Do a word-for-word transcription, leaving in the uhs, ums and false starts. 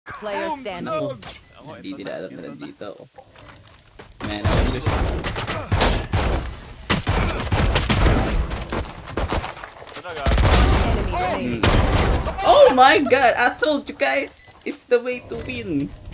Player standing. Hindi nila alam na nandito. Man, I was just... Enemy remaining. Oh my god! I told you guys! It's the way to win!